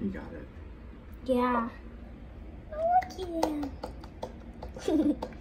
You got it. Yeah. Oh, look at him.